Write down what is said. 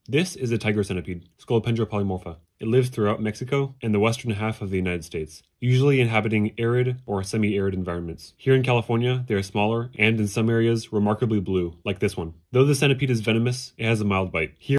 This is a tiger centipede, Scolopendra polymorpha. It lives throughout Mexico and the western half of the United States, usually inhabiting arid or semi-arid environments. Here in California, they are smaller and in some areas remarkably blue, like this one. Though the centipede is venomous, it has a mild bite. Here